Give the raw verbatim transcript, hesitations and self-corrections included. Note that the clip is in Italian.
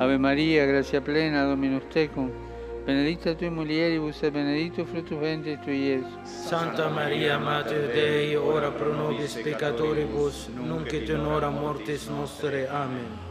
Ave Maria, grazia plena, Dominus tecum, benedicta tui mulieribus et benedictus fructus ventris tui, Iesus. Santa Maria, Mater Dei, ora pro nobis peccatoribus, nunc et in hora mortis nostre. Amen.